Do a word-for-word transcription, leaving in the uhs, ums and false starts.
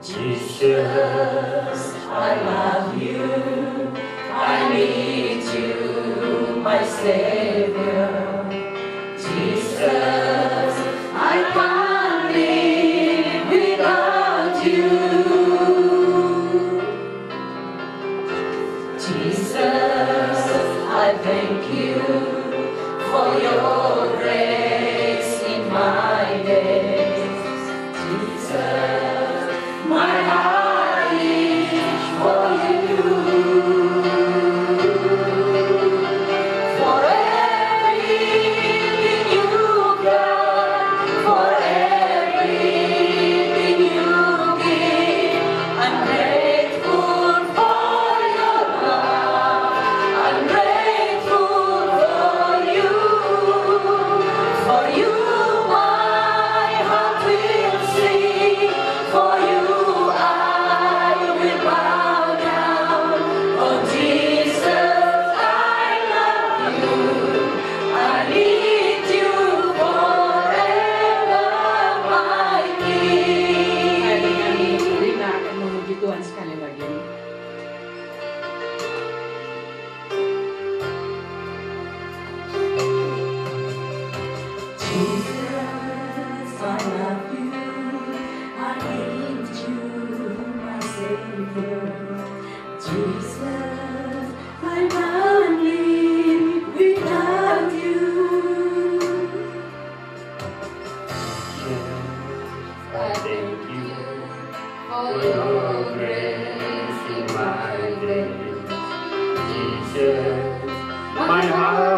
Jesus, I love you, I need you, my Savior. Jesus, I can't live without you. Jesus, I thank you for your grace in my days. Jesus, my heart is for you. For everything you've done, for everything you give, I'm grateful for your love. I'm grateful for you. For you, my heart will sing. For you, I will bow down. Oh Jesus, I love you. I need you forever, my King. Rina akan memuji Tuhan sekali lagi. Jesus, I love you. I need you, my Savior. Jesus, I can't live without you. I thank you for your grace in my days. Jesus, my heart